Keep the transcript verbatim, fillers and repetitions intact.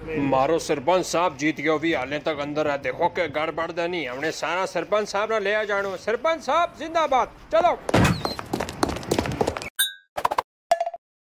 मारो सरपंच साहब जीत गयो भी हाले तक अंदर है। देखो के गड़बड़ नहीं हमने सारा सरपंच साहब ने ले जानो। सरपंच साहब जिंदाबाद। चलो।